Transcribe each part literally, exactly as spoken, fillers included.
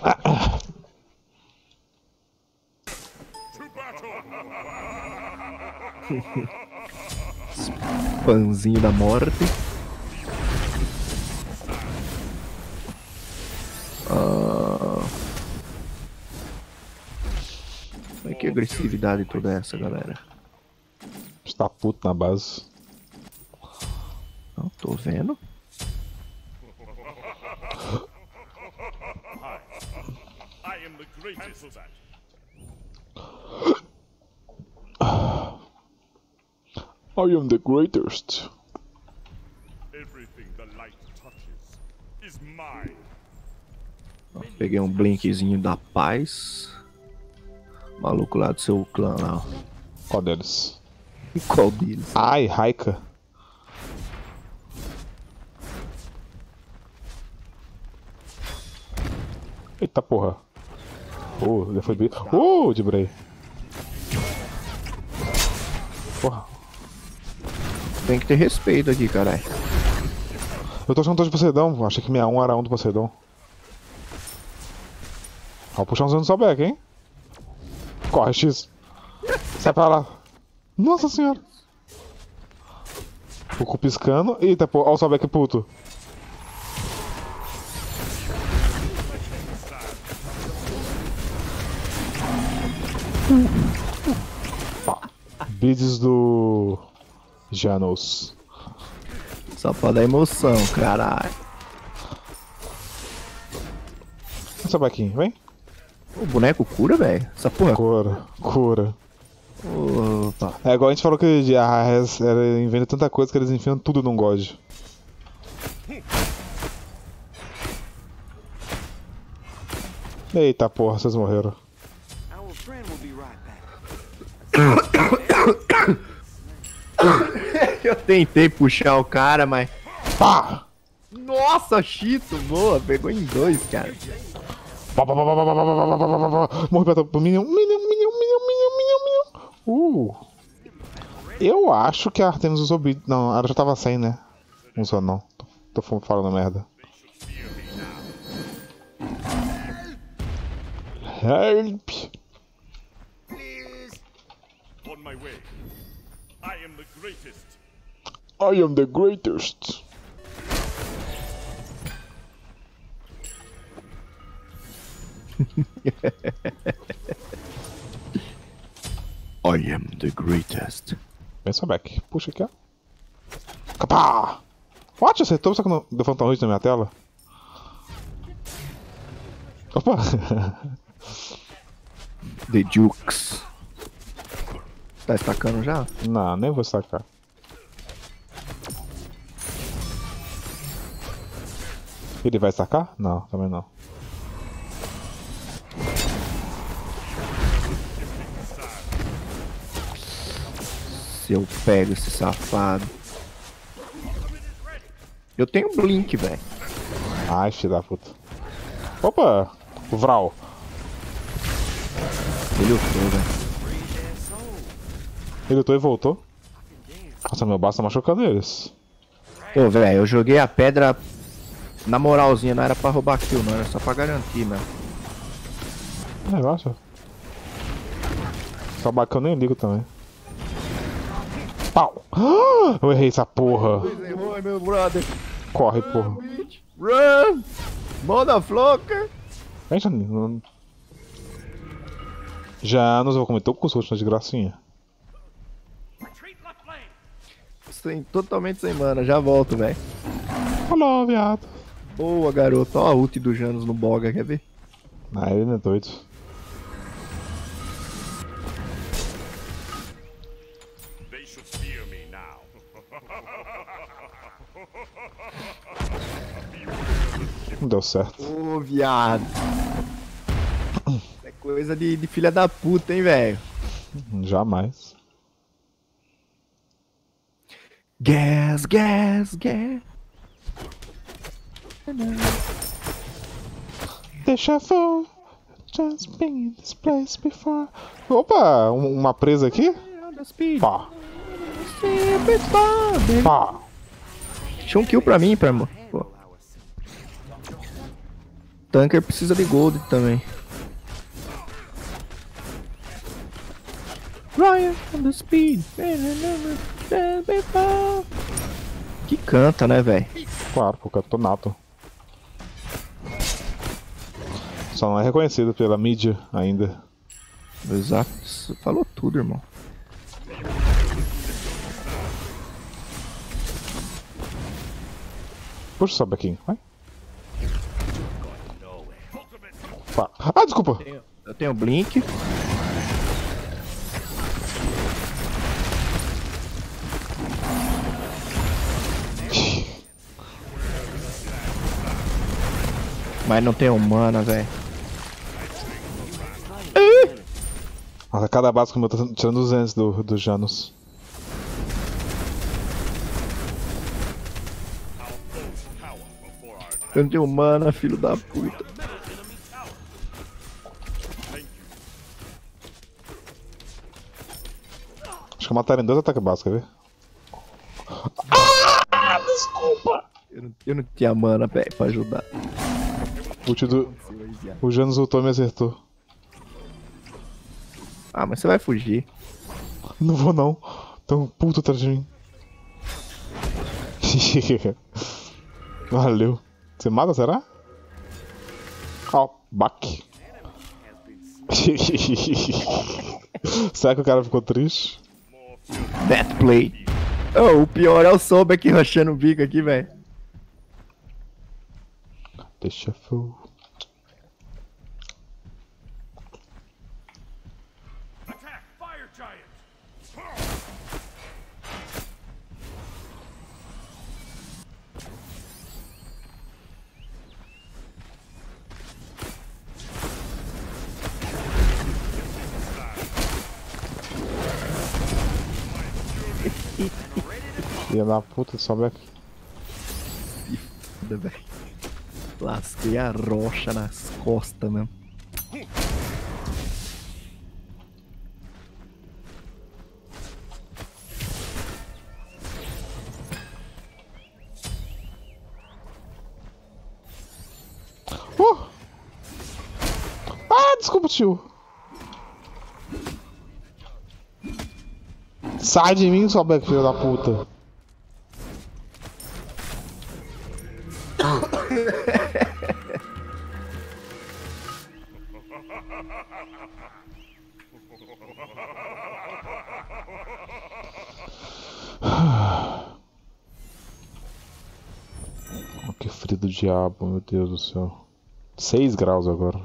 Pãozinho da morte. Ah... Mas que agressividade toda essa, galera? Está puto na base. Não tô vendo. I am the greatest. I am the greatest. Everything the light touches is mine. Peguei um blinkzinho da paz. Maluco lá do seu clã lá. Qual deles? Qual deles? Ai, Raika. Eita porra. Oh, já foi bem. Oh, de Bray. Porra. Tem que ter respeito aqui, caralho. Eu tô achando todo de Poseidon. Achei que minha um era um do Poseidon. Ó, puxar um no Sobek, hein? Corre, X. Sai pra lá. Nossa senhora. O cu piscando. Eita, pô. Ó o Sobek puto. Bids do Janos. Só pra dar emoção, caralho. Sobequinho, vem. O boneco cura, velho? Essa porra. Cura, cura. Opa. É igual a gente falou que a Res inventa tanta coisa que eles enfiam tudo num God. Eita porra, vocês morreram. Eu tentei puxar o cara, mas... Pá! Nossa, Chito, boa. Pegou em dois, cara. Morre pra, pro Minion. Minion, Minion, Minion, Minion, Minion, Minion. Uh. Eu acho que a Artemis usou beat. Não, ela já tava sem, né? Não usou não. Tô, tô falando merda. Help! On my way. I am the greatest. I am the greatest. I am the greatest. Pensa back. Puxa aqui, ó. Capá! What? Acertou, só que não deu Phantom Hit na minha tela. Opa! The Jukes. Tá estacando já? Não, nem vou sacar. Ele vai sacar? Não, também não. Se eu pego esse safado. Eu tenho Blink, velho. Ai, filho da puta. Opa! O Vral. Ele lutou, velho. Ele lutou e voltou. Nossa, meu baço tá machucando eles. Pô, velho, eu joguei a pedra na moralzinha, não era pra roubar kill, não, era só pra garantir, mano. Negócio. Só bacana eu nem ligo também. Pau! Eu errei essa porra. Oi, meu brother. Corre, porra. Run! Motherfucker! Aí já não... Já nos vou cometer o cuscuz de gracinha. Sem, totalmente sem mana, já volto, velho. Falou, viado. Boa, garoto. Ó a ult do Janus no boga, quer ver? Ah, ele não é doido. They should fear me now. Não deu certo. Ô, viado. É coisa de, de filha da puta, hein, velho. Jamais. Gas, gas, gas. Deixa eu just been in this place before. Opa, um- uma presa aqui? Pá, pá. Tinha um kill pra mim, pra irmão. Pô. tanker precisa de gold também. Ryan on the speed. Que canta, né, velho? Claro, porque eu tô nato. Só não é reconhecido pela mídia ainda. Exato. Você falou tudo, irmão. Puxa só aqui, vai. Pá. Ah, desculpa! Eu tenho Blink. Mas não tenho mana, velho. Nossa, cada básico meu tá tirando duzentos do, do Janus. Eu não tenho mana, filho da puta. Acho que mataram em dois ataques básicos, quer ver? Ah, desculpa! Eu não, eu não tinha mana, velho, pra ajudar. O tio do... O Janus ultou e me acertou. Ah, mas você vai fugir. Não vou não. Tão puto atrás de mim. Valeu. Você mata, será? Ó, oh, back. Será que o cara ficou triste? Death play. Oh, o pior é o Sobek rushando o bico aqui, velho. Deixa fogo. Attack, fire giant! Filha da puta, sobe aqui. Foda, velho. Lasquei a rocha nas costas mesmo. Uh! Ah, desculpa, tio. Sai de mim, Sobek, filho da puta. Oh, que frio do diabo, meu Deus do céu. seis graus agora.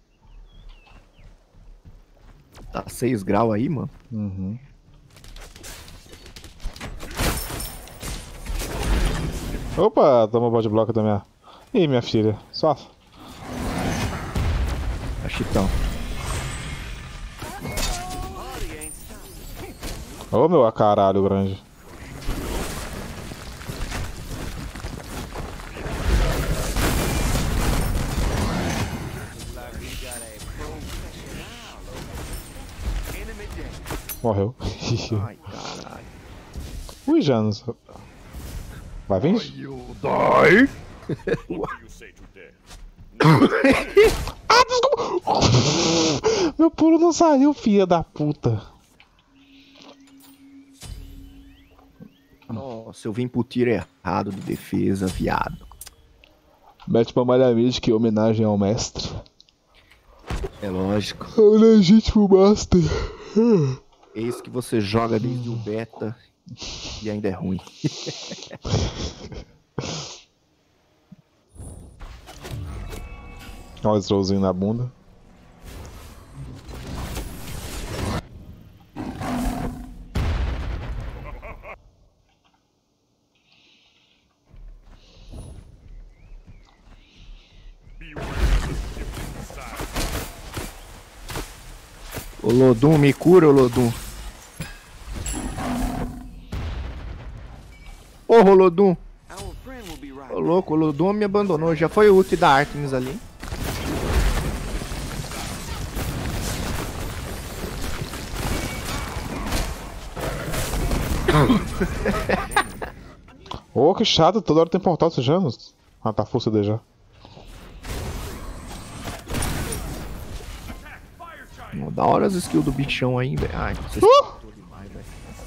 Tá seis graus aí, mano? Uhum. Opa, toma o bode bloco da minha... Ih, minha filha, só... A chitão. Ô, meu a caralho grande. Morreu. Ai, caralho. Ui, Janus. Vai vir? You die? What do you say to that? Ah, desculpa! Meu pulo não saiu, filha da puta. Nossa, eu vim pro tiro errado de defesa, viado. Mete pra malha mística em homenagem ao mestre. É lógico. É o legítimo master. Eis que você joga desde o beta e ainda é ruim. Olha o slowzinho na bunda. Ô Lodum, me cura, ô Lodum. Ô Lodum. Ô louco, o Lodum me abandonou. Já foi o ult da Artemis ali. Ô, oh, que chato, toda hora tem portal, você já? Ah, tá full C D já. Ó, da hora as skills do bichão aí, velho. Ai, você Uh! demais, velho.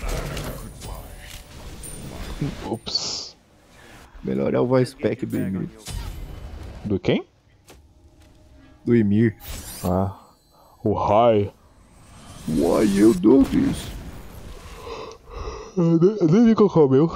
Ups. Melhor é o voice pack do Ymir. Do quem? Do Ymir. Ah. O Rai. Why you do this? Eu nem- eu nem vi qual que é o meu.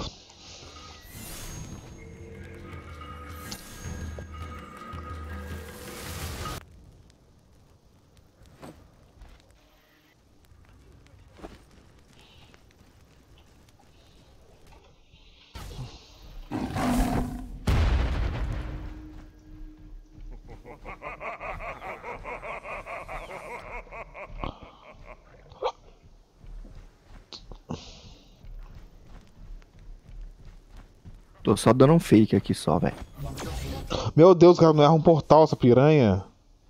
Tô só dando um fake aqui só, velho. Meu Deus, cara, não erra um portal essa piranha.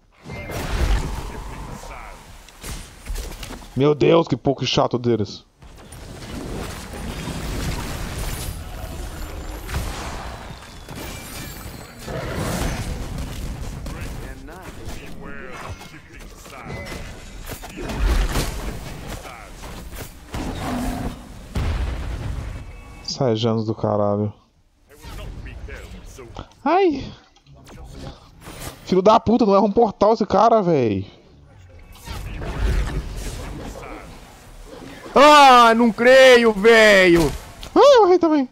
Meu Deus, que pouco chato deles. Beware the shifting sands. Sai, Janus do caralho. I will not be held so Ai! Filho da puta, não erra um portal esse cara, véi. Ah, não creio, velho! Ah, eu errei também.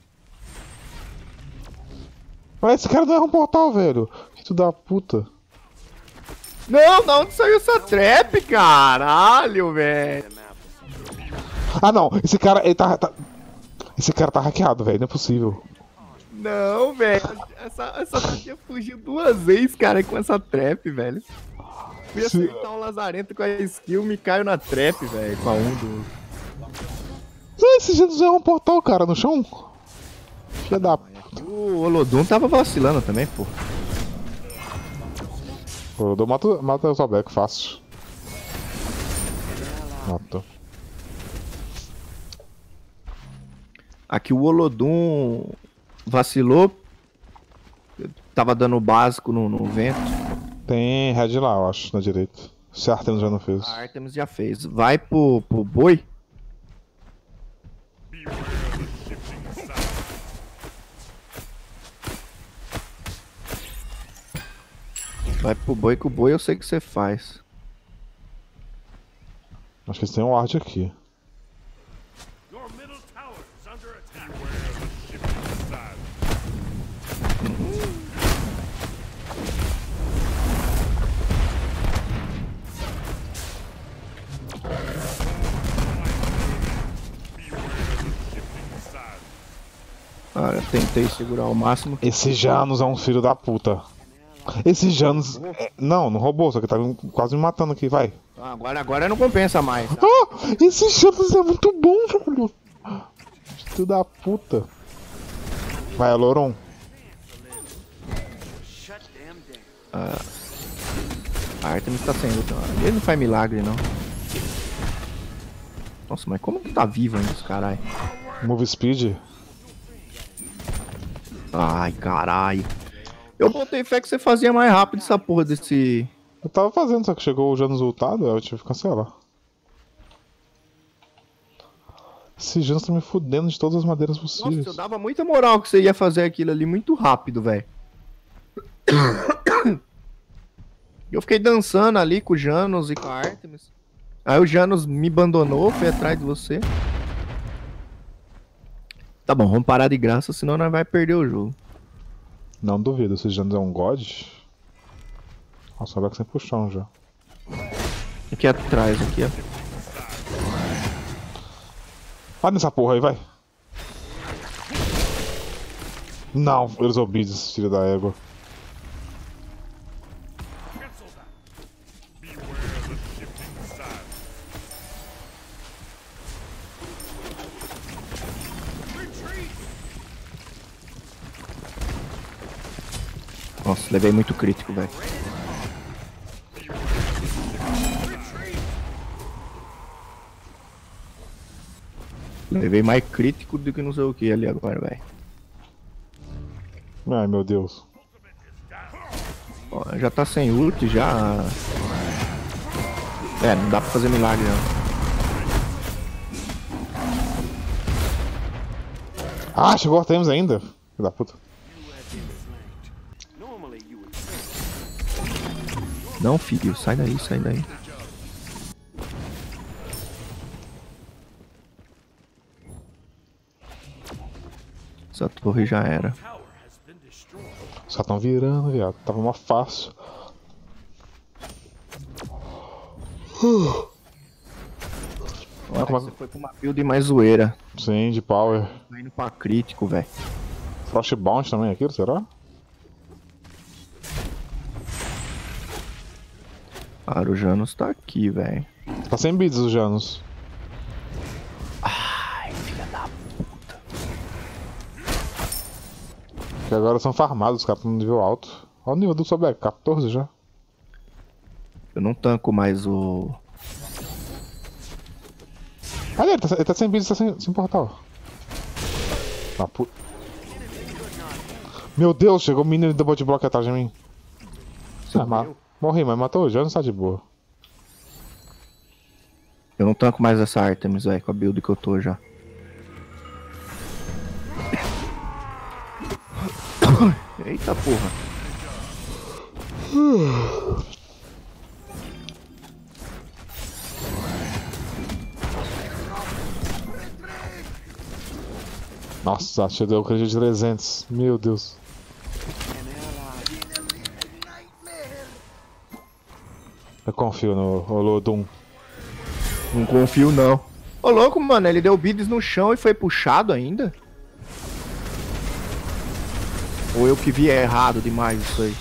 Mas esse cara não erra um portal, velho. Filho da puta. Não, da onde saiu essa trap, caralho, velho? Ah, não. Esse cara, ele tá... tá... Esse cara tá hackeado, velho. Não é possível. Não, velho. Essa, essa tia fugiu duas vezes, cara, com essa trap, velho. Fui Se- acertar um lazarento com a skill, me caiu na trap, velho, com a um do... Ah, esse Janus erra um portal, cara, no chão. Filha da puta. O Olodum tava vacilando também, pô. Pô, eu mato, mato o Zobeco fácil. Matou. Aqui o Olodum vacilou. Tava dando básico no, no vento. Tem red lá, eu acho, na direita. Se a Artemis já não fez. A Artemis já fez. Vai pro, pro boi. beware the shifting sands. Vai pro boi, que o boi eu sei que você faz. Acho que eles têm um ward aqui. Your middle tower is under attack. Beware the shifting sands. Beware the shifting sands. Ah, eu tentei segurar o máximo. Esse Janus é um filho da puta. Esse Janus... é- Não, não roubou, só que tá quase me matando aqui, vai. Ah, agora, agora não compensa mais. Tá? Ah, esse Janus é muito bom, velho. Filho da puta. Vai, Aloron. A Artemis tá sem luta. Ele não faz milagre, não. Nossa, mas como que tá vivo ainda esse caralho? Move speed. Ai, caralho. Eu botei fé que você fazia mais rápido essa porra desse... Eu tava fazendo, só que chegou o Janus ultado, aí eu tive que cancelar. Esse Janus tá me fudendo de todas as maneiras Nossa, possíveis. eu dava muita moral que você ia fazer aquilo ali muito rápido, velho. Eu fiquei dançando ali com o Janus e com a Artemis. Aí o Janus me abandonou, foi atrás de você. Tá bom, vamos parar de graça, senão nós vai perder o jogo. Não duvido, esse Janus é um god. Nossa, vai que sem puxão já. Aqui atrás, aqui, ó. Vai nessa porra aí, vai. Não, eles obedecem, filho da égua. Cancel that. Beware the shifting sands. Retreat. Nossa, levei muito crítico, velho. Levei mais crítico do que não sei o que ali agora, velho. Ai, meu Deus. Ó, já tá sem ult, já. É, não dá pra fazer milagre não. Ah, chegou o Artemis ainda. Filho da puta. Não, filho, sai daí, sai daí. Essa torre já era. Os caras tão virando, viado. Tava mó fácil. Olha como você foi pra uma build mais zoeira. Sim, de power. Tá indo pra crítico, velho. Frostbound também aquilo, será? Cara, o Janus tá aqui, velho. Tá sem beats os Janus. Ai, filha da puta. Que agora são farmados, os caras estão no nível alto. Olha o nível do Sobek, quatorze já. Eu não tanco mais o... Ah, ele tá, ele tá sem beats, tá sem, sem portal. Ah, pu... Meu Deus, chegou o menino do bot block atrás de mim. Ah, ma... Morri, mas matou o Janus, tá de boa. Eu não tanco mais essa Artemis, velho, com a build que eu tô já. Eita porra. Nossa, acho que deu o crítico de trezentos. Meu Deus. Eu confio no Olodum. Não confio não. Ô louco, mano, ele deu bids no chão e foi puxado ainda? Ou eu que vi errado demais isso aí?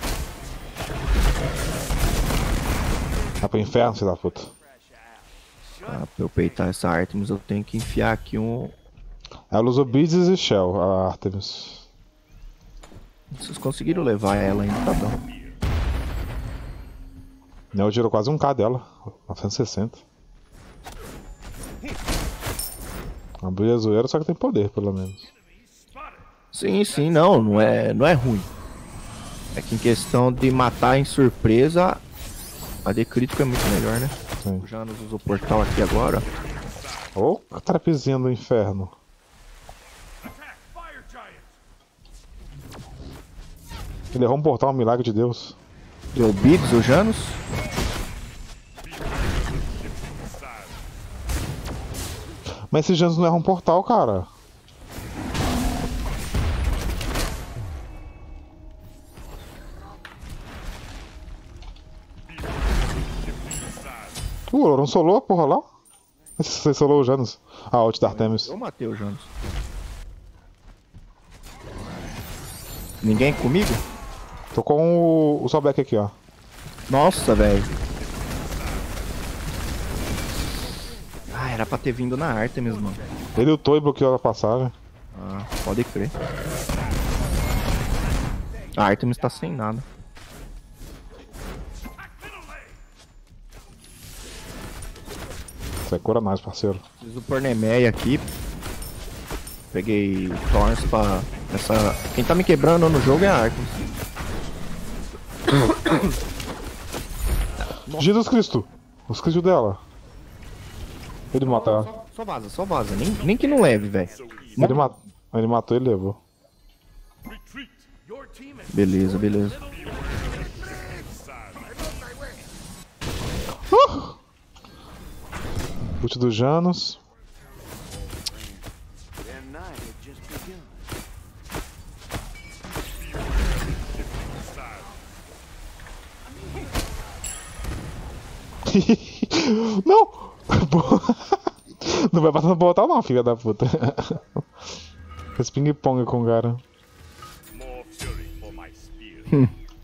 Vai pro inferno, filho da puta. Ah, pra eu peitar essa Artemis eu tenho que enfiar aqui um... Ela usou Beats e Shell, a Artemis. Vocês conseguiram levar ela ainda, tá bom. Neo tirou quase um K dela, novecentos e sessenta. Uma brilha zoeira, só que tem poder, pelo menos. Sim, sim, não, não é, não é ruim. É que em questão de matar em surpresa, a de crítico é muito melhor, né? Sim. O Janus usa o portal aqui agora. Ô, oh, trapezinha do inferno. Ele errou um portal, um milagre de Deus. Deu bids o Janus? Mas esse Janus não erra um portal, cara. Uh, o Loron solou a porra lá? Você solou o Janus. Ah, ult da Artemis. Eu matei o Janus. Ninguém comigo? Tô com o, o Sobek aqui, ó. Nossa, velho. Ah, era pra ter vindo na Artemis, mano. Ele lutou e bloqueou a passagem. Ah, pode crer. A Artemis tá sem nada. Você cura mais, parceiro. Preciso pôr Nemeia aqui. Peguei o Thorns pra... Essa... Quem tá me quebrando no jogo é a Artemis. Jesus Cristo! Os Cristo dela. Ele mata ela. Só, só vaza, só vaza. Nem, nem que não leve, velho. Ele, ma ele matou e levou. Beleza, beleza. Uh! Ult do Janus. Não! Não vai passar no portal não, filha da puta. Fez ping-pong com o cara. Hum.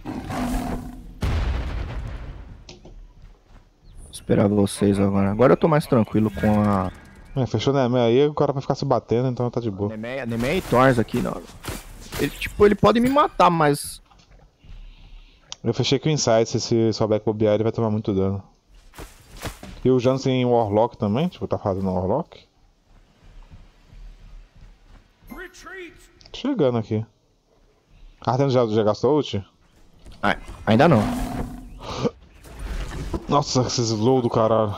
Esperar vocês agora. Agora eu tô mais tranquilo com a... É, fechou né? Aí o cara vai ficar se batendo, então tá de boa. Nemeia, Nemeia e Thorns aqui, não. Ele, tipo, ele pode me matar, mas... Eu fechei com o Insight, se esse Sobek bobear ele vai tomar muito dano. E o Janus tem Warlock também, tipo, tá fazendo Warlock. Chegando aqui. Artemis já, já gastou ult? Ah, ainda não. Nossa, esses slow do caralho.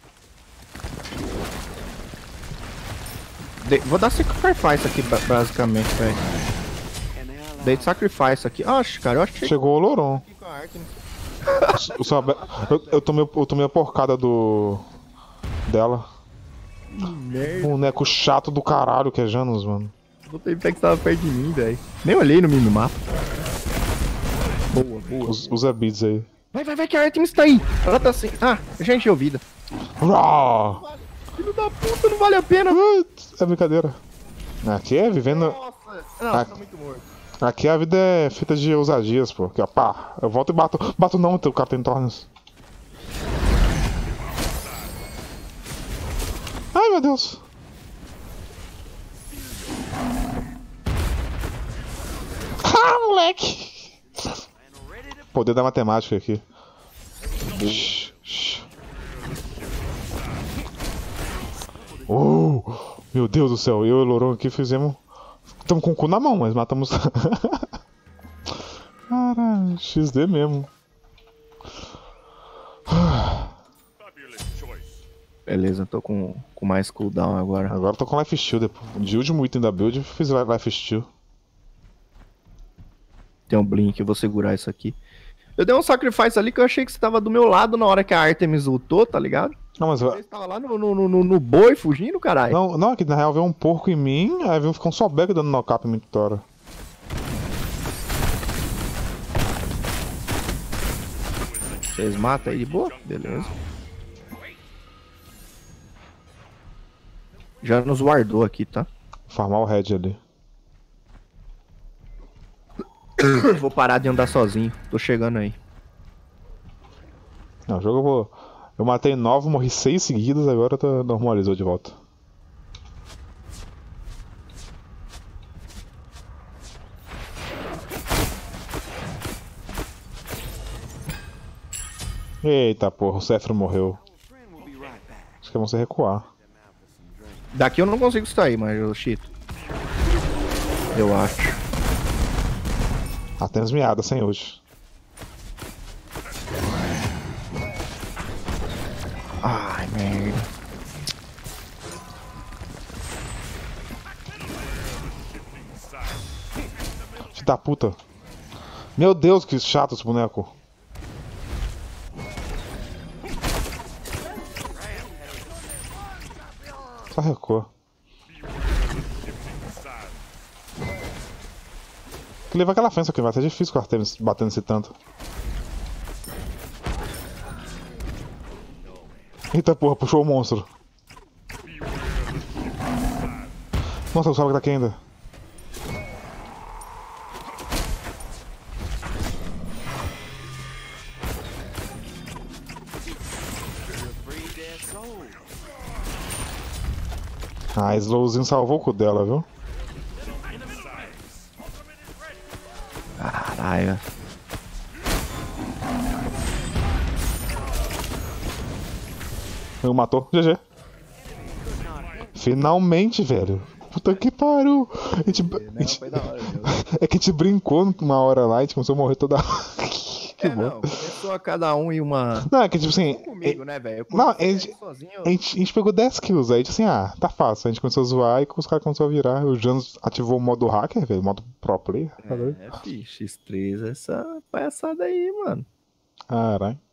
De- Vou dar sacrifice aqui, ba- basicamente, velho. Dei sacrifice aqui. Oxe, cara, eu achei que Chegou o Loron. com a Artemis. Eu, sabe, eu, eu, tomei, eu tomei a porcada do. dela. Merda. Boneco chato do caralho que é Janus, mano. Não tem pé que tava perto de mim, velho. Nem olhei no minimapa. Boa, boa. Os, os beats aí. Vai, vai, vai, que a Artemis tá aí. Ela tá assim. Ah, já encheu vida. Uau! Filho da puta, não vale a pena. É brincadeira. Aqui é vivendo. Nossa. Não, Ah. tá muito morto. Aqui a vida é feita de ousadias, pô. Aqui, ó, pá. Eu volto e bato. Bato não, o cara tem tornos. Ai, meu Deus. Ah, moleque! Poder da matemática aqui. Shhh, shhh. Oh, meu Deus do céu, eu e o Loron aqui fizemos. Estamos com o cu na mão, mas matamos. Caralho, X D mesmo. Fabulous choice. Beleza, tô com, com mais cooldown agora. Agora eu tô com Life Steal. Depois. De último item da build, fiz Life Steal. Tem um blink, eu vou segurar isso aqui. Eu dei um sacrifice ali que eu achei que você tava do meu lado na hora que a Artemis ultou, tá ligado? Não, mas. Você tava lá no, no, no, no boi fugindo, caralho. Não, não, aqui na real veio um porco em mim, aí veio ficar um Sobek dando knock-up em mim toda hora. Vocês matam aí de boa? Beleza. Já nos guardou aqui, tá? Farmar o head ali. Vou parar de andar sozinho. Tô chegando aí. Não, o jogo eu vou. Eu matei nove, morri seis seguidas, agora tá, normalizou de volta. Eita porra, o Cefro morreu. Acho que é você recuar. Daqui eu não consigo sair, mas eu chito. Eu acho. Até as miadas sem hoje. Ai, merda. Filho da puta. Meu Deus, que chato esse boneco. Só recua. Tem que levar aquela fence aqui, vai ser difícil com o Artemis batendo esse tanto. Eita porra, puxou o monstro. Nossa, o Sobek tá aqui ainda. Ah, Slowzinho salvou o cu dela, viu? Caralho. Eu matou. G G. Finalmente, velho. Puta que pariu. A gente, a gente- Foi da hora, meu. é que a gente brincou uma hora lá e a gente começou a morrer toda hora. Que É, bom. não, começou a cada um em uma... Não, é que tipo assim. Comigo, né, velho? Eu Não, comecei a gente- sozinho. A gente, a gente pegou dez kills, aí tipo assim, ah, tá fácil. A gente começou a zoar e os caras começaram a virar. O Janus ativou o modo hacker, velho, o modo pro player. Tá doido? É, fi, X três, essa palhaçada aí, mano. Caralho.